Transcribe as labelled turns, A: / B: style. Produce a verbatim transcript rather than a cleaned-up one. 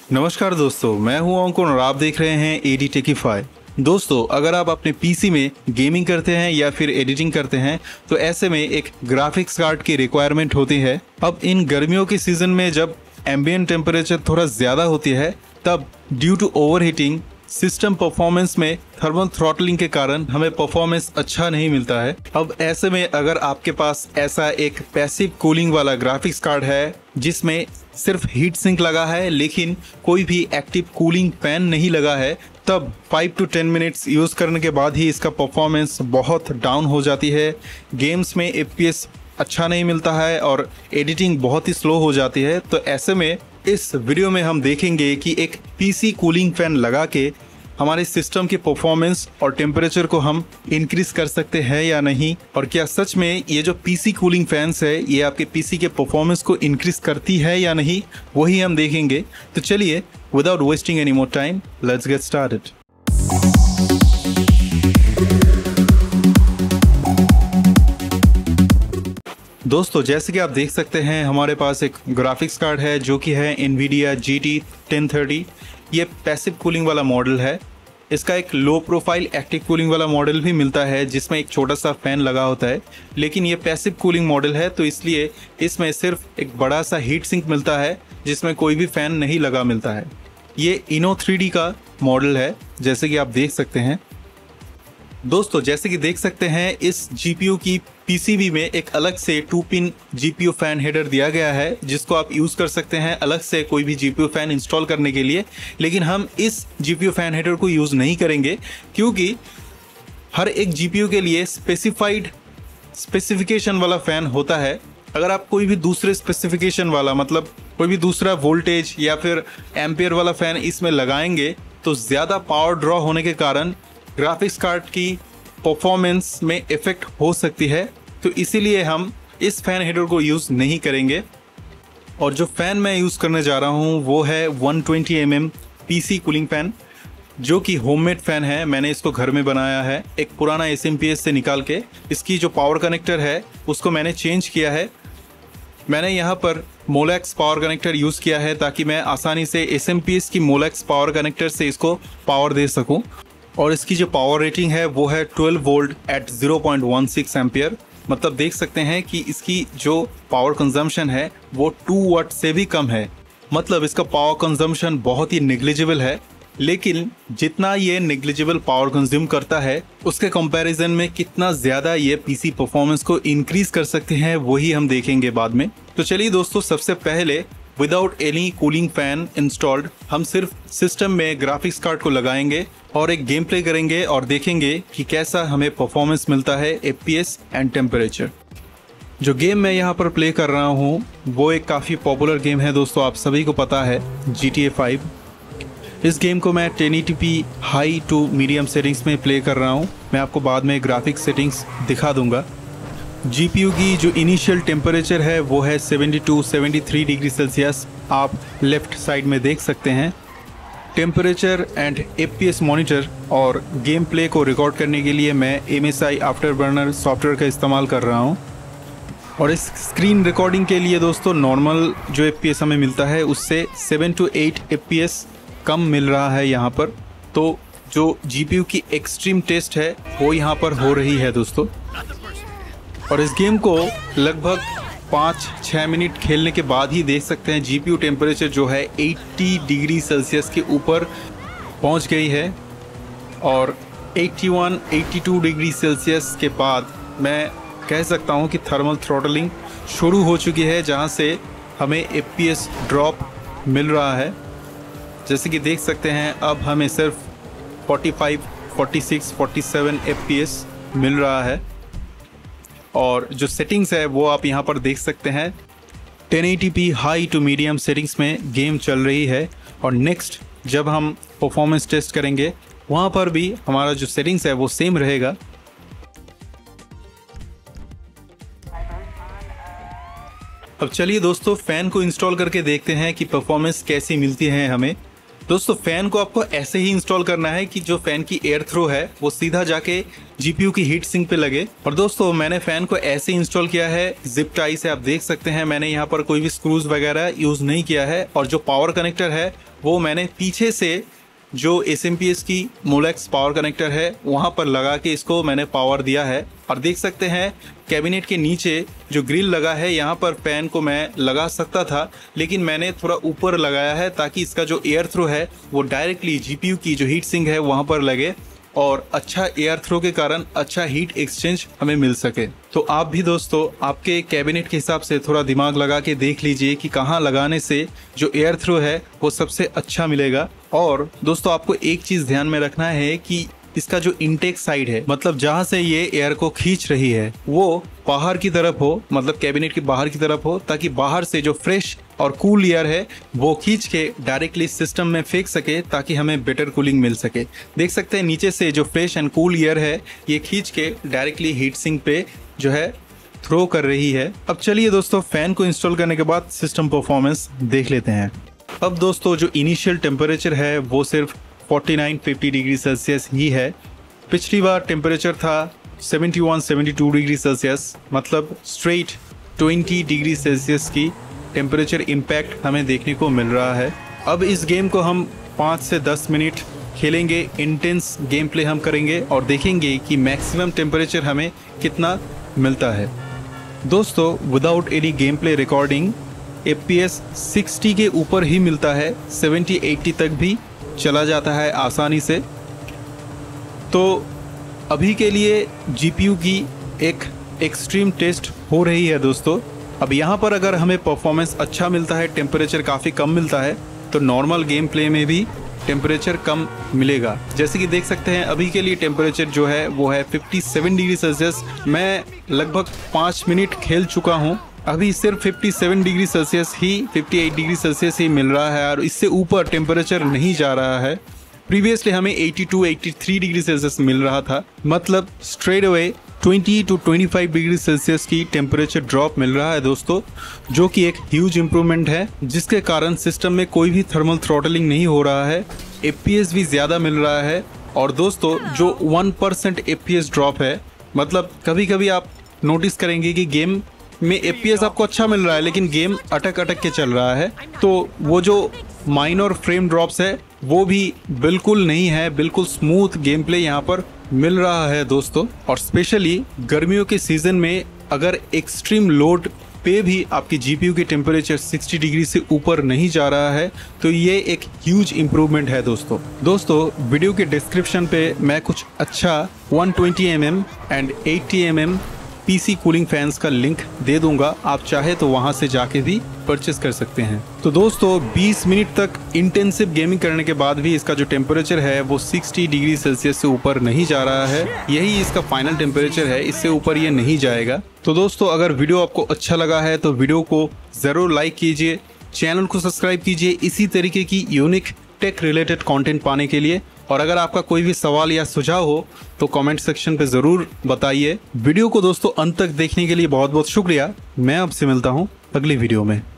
A: नमस्कार दोस्तों, मैं हूं अंकुर और आप देख रहे हैं एडी टेकीफाई। दोस्तों, अगर आप अपने पीसी में गेमिंग करते हैं या फिर एडिटिंग करते हैं तो ऐसे में एक ग्राफिक्स कार्ड की रिक्वायरमेंट होती है। अब इन गर्मियों के सीजन में जब एम्बिएंट टेम्परेचर थोड़ा ज़्यादा होती है तब due to overheating system performance में थर्मल थ्रॉटलिंग के कारण हमें परफॉर्मेंस अच्छा नहीं मिलता है। अब ऐसे में अगर आपके पास ऐसा एक पैसिव कूलिंग वाला ग्राफिक्स कार्ड है जिसमें सिर्फ हीट सिंक लगा है लेकिन कोई भी एक्टिव कूलिंग फैन नहीं लगा है, तब five to ten minutes use करने के बाद ही इसका परफॉर्मेंस बहुत डाउन हो जाती है। गेम्स में एफपीएस अच्छा नहीं मिलता है और एडिटिंग बहुत ही स्लो हो जाती है। तो ऐसे में इस वीडियो में हम देखेंगे कि एक पीसी कूलिंग फैन लगा के हमारे सिस्टम के परफॉर्मेंस और टेम्परेचर को हम इंक्रीज कर सकते हैं या नहीं, और क्या सच में ये जो पीसी कूलिंग फैंस है ये आपके पीसी के परफॉर्मेंस को इंक्रीज करती है या नहीं, वही हम देखेंगे। तो चलिए, without wasting any more time, let's get started. दोस्तों, जैसे कि आप देख सकते हैं हमारे पास एक ग्राफिक्स कार्ड है जो कि है Nvidia G T ten thirty. ये पैसिव कूलिंग वाला मॉडल है। इसका एक लो प्रोफाइल एक्टिव कूलिंग वाला मॉडल भी मिलता है जिसमें एक छोटा सा फैन लगा होता है, लेकिन ये पैसिव कूलिंग मॉडल है तो इसलिए इसमें सिर्फ एक बड़ा सा हीट सिंक मिलता है जिसमें कोई भी फैन नहीं लगा मिलता है। ये इनो थ्री डी का मॉडल है जैसे कि आप देख सकते हैं। दोस्तों, जैसे कि देख सकते हैं इस जीपीयू की पीसीबी में एक अलग से two pin GPU fan header दिया गया है जिसको आप यूज़ कर सकते हैं अलग से कोई भी जीपीयू फैन इंस्टॉल करने के लिए। लेकिन हम इस जीपीयू फैन हेडर को यूज़ नहीं करेंगे क्योंकि हर एक जीपीयू के लिए स्पेसिफाइड स्पेसिफिकेशन वाला फ़ैन होता है। अगर आप कोई भी दूसरे स्पेसिफिकेशन वाला, मतलब कोई भी दूसरा वोल्टेज या फिर एम्पियर वाला फ़ैन इसमें लगाएंगे तो ज़्यादा पावर ड्रॉ होने के कारण ग्राफिक्स कार्ड की परफॉर्मेंस में इफ़ेक्ट हो सकती है। तो इसीलिए हम इस फैन हेडर को यूज़ नहीं करेंगे। और जो फ़ैन मैं यूज़ करने जा रहा हूँ वो है one twenty M M PC cooling fan, जो कि होममेड फ़ैन है। मैंने इसको घर में बनाया है एक पुराना एस एम पी एस से निकाल के। इसकी जो पावर कनेक्टर है उसको मैंने चेंज किया है। मैंने यहाँ पर मोलेक्स पावर कनेक्टर यूज़ किया है ताकि मैं आसानी से एस एम पी एस की मोलेक्स पावर कनेक्टर से इसको पावर दे सकूँ। और इसकी जो पावर रेटिंग है वो है twelve volt at zero point one six ampere. मतलब देख सकते हैं कि इसकी जो पावर कंजम्पशन है वो टू वाट से भी कम है। मतलब इसका पावर कंजम्पशन बहुत ही नेग्लिजिबल है। लेकिन जितना ये नेग्लिजिबल पावर कंज्यूम करता है उसके कंपैरिजन में कितना ज़्यादा ये पीसी परफॉर्मेंस को इंक्रीज कर सकते हैं वही हम देखेंगे बाद में। तो चलिए दोस्तों, सबसे पहले without any cooling fan installed हम सिर्फ सिस्टम में ग्राफिक्स कार्ड को लगाएंगे और एक गेम प्ले करेंगे और देखेंगे कि कैसा हमें परफॉर्मेंस मिलता है, एफपीएस एंड टेम्परेचर। जो गेम मैं यहाँ पर प्ले कर रहा हूँ वो एक काफ़ी पॉपुलर गेम है दोस्तों, आप सभी को पता है, जी टी ए फाइव। इस गेम को मैं ten eighty P high to medium settings में प्ले कर रहा हूँ। मैं आपको बाद में ग्राफिक्स सेटिंग्स दिखा दूंगा। जीपीयू की जो इनिशियल टेम्परेचर है वो है seventy two seventy three degree Celsius, आप लेफ़्ट साइड में देख सकते हैं। टेम्परेचर एंड एफपीएस मॉनिटर और गेम प्ले को रिकॉर्ड करने के लिए मैं M S I Afterburner software का इस्तेमाल कर रहा हूँ। और इस स्क्रीन रिकॉर्डिंग के लिए दोस्तों नॉर्मल जो एफपीएस हमें मिलता है उससे सेवन टू एट एफपीएस कम मिल रहा है यहाँ पर। तो जो जीपीयू की एक्सट्रीम टेस्ट है वो यहाँ पर हो रही है दोस्तों। और इस गेम को लगभग पाँच छः मिनट खेलने के बाद ही देख सकते हैं जीपीयू टेम्परेचर जो है अस्सी डिग्री सेल्सियस के ऊपर पहुंच गई है। और इक्यासी बयासी डिग्री सेल्सियस के बाद मैं कह सकता हूं कि थर्मल थ्रॉटलिंग शुरू हो चुकी है, जहां से हमें एफपीएस ड्रॉप मिल रहा है। जैसे कि देख सकते हैं अब हमें सिर्फ पैंतालीस, छियालीस, सैंतालीस एफपीएस मिल रहा है। और जो सेटिंग्स है वो आप यहाँ पर देख सकते हैं। Ten eighty P high to medium settings में गेम चल रही है। और नेक्स्ट जब हम परफॉर्मेंस टेस्ट करेंगे वहाँ पर भी हमारा जो सेटिंग्स है वो सेम रहेगा। अब चलिए दोस्तों, फ़ैन को इंस्टॉल करके देखते हैं कि परफॉर्मेंस कैसी मिलती है हमें। दोस्तों फैन को आपको ऐसे ही इंस्टॉल करना है कि जो फैन की एयर थ्रो है वो सीधा जाके जीपीयू की हीट सिंक पे लगे। और दोस्तों मैंने फैन को ऐसे इंस्टॉल किया है जिप टाई से, आप देख सकते हैं मैंने यहाँ पर कोई भी स्क्रूज वगैरह यूज नहीं किया है। और जो पावर कनेक्टर है वो मैंने पीछे से जो एस एम पी एस की मोलेक्स पावर कनेक्टर है वहां पर लगा के इसको मैंने पावर दिया है। और देख सकते हैं कैबिनेट के नीचे जो ग्रिल लगा है यहाँ पर फैन को मैं लगा सकता था, लेकिन मैंने थोड़ा ऊपर लगाया है ताकि इसका जो एयर थ्रो है वो डायरेक्टली जीपीयू की जो हीट सिंक है वहां पर लगे और अच्छा एयर थ्रो के कारण अच्छा हीट एक्सचेंज हमें मिल सके। तो आप भी दोस्तों आपके कैबिनेट के हिसाब से थोड़ा दिमाग लगा के देख लीजिए कि कहाँ लगाने से जो एयर थ्रो है वो सबसे अच्छा मिलेगा। और दोस्तों आपको एक चीज ध्यान में रखना है कि इसका जो इनटेक साइड है, मतलब जहां से ये एयर को खींच रही है वो बाहर की तरफ हो, मतलब कैबिनेट के बाहर की तरफ हो, ताकि बाहर से जो फ्रेश और कूल एयर है वो खींच के डायरेक्टली सिस्टम में फेंक सके ताकि हमें बेटर कूलिंग मिल सके। देख सकते हैं नीचे से जो फ्रेश एंड कूल एयर है ये खींच के डायरेक्टली हीट सिंक पे जो है थ्रो कर रही है। अब चलिए दोस्तों फैन को इंस्टॉल करने के बाद सिस्टम परफॉर्मेंस देख लेते हैं। अब दोस्तों जो इनिशियल टेम्परेचर है वो सिर्फ उनचास पचास डिग्री सेल्सियस ही है। पिछली बार टेम्परेचर था इकहत्तर बहत्तर डिग्री सेल्सियस, मतलब स्ट्रेट बीस डिग्री सेल्सियस की टेम्परेचर इम्पैक्ट हमें देखने को मिल रहा है। अब इस गेम को हम पाँच से दस मिनट खेलेंगे, इंटेंस गेम प्ले हम करेंगे और देखेंगे कि मैक्सिमम टेम्परेचर हमें कितना मिलता है। दोस्तों without any game play recording F P S साठ के ऊपर ही मिलता है, सत्तर अस्सी तक भी चला जाता है आसानी से। तो अभी के लिए जीपीयू की एक एक्सट्रीम टेस्ट हो रही है दोस्तों। अब यहाँ पर अगर हमें परफॉर्मेंस अच्छा मिलता है, टेम्परेचर काफ़ी कम मिलता है, तो नॉर्मल गेम प्ले में भी टेम्परेचर कम मिलेगा। जैसे कि देख सकते हैं अभी के लिए टेम्परेचर जो है वो है सत्तावन डिग्री सेल्सियस। मैं लगभग पाँच मिनट खेल चुका हूँ, अभी सिर्फ सत्तावन डिग्री सेल्सियस ही अट्ठावन डिग्री सेल्सियस ही मिल रहा है और इससे ऊपर टेम्परेचर नहीं जा रहा है। प्रीवियसली हमें बयासी तिरासी डिग्री सेल्सियस मिल रहा था, मतलब स्ट्रेट अवे बीस टू पच्चीस डिग्री सेल्सियस की टेम्परेचर ड्रॉप मिल रहा है दोस्तों, जो कि एक ह्यूज इम्प्रूवमेंट है, जिसके कारण सिस्टम में कोई भी थर्मल थ्रॉटलिंग नहीं हो रहा है, एफ पी एस भी ज़्यादा मिल रहा है। और दोस्तों जो one percent F P S drop है, मतलब कभी कभी आप नोटिस करेंगे कि गेम में एफ पी एस आपको अच्छा मिल रहा है लेकिन गेम अटक अटक के चल रहा है, तो वो जो माइनर फ्रेम ड्रॉप्स है वो भी बिल्कुल नहीं है, बिल्कुल स्मूथ गेम प्ले यहाँ पर मिल रहा है दोस्तों। और स्पेशली गर्मियों के सीजन में अगर एक्सट्रीम लोड पे भी आपकी जीपीयू की टेम्परेचर साठ डिग्री से ऊपर नहीं जा रहा है तो ये एक ह्यूज इम्प्रूवमेंट है दोस्तों। दोस्तों वीडियो के डिस्क्रिप्शन पे मैं कुछ अच्छा एक सौ बीस एम एम एंड अस्सी M M PC cooling fans का लिंक दे दूंगा, आप चाहे तो वहां से जाके भी परचेस कर सकते हैं। तो दोस्तों बीस मिनट तक इंटेंसिव गेमिंग करने के बाद भी इसका जो टेम्परेचर है वो साठ डिग्री सेल्सियस से ऊपर नहीं जा रहा है, यही इसका फाइनल टेम्परेचर है, इससे ऊपर ये नहीं जाएगा। तो दोस्तों अगर वीडियो आपको अच्छा लगा है तो वीडियो को ज़रूर लाइक कीजिए, चैनल को सब्सक्राइब कीजिए इसी तरीके की यूनिक टेक रिलेटेड कंटेंट पाने के लिए। और अगर आपका कोई भी सवाल या सुझाव हो तो कमेंट सेक्शन पे ज़रूर बताइए। वीडियो को दोस्तों अंत तक देखने के लिए बहुत बहुत शुक्रिया। मैं आपसे मिलता हूँ अगली वीडियो में।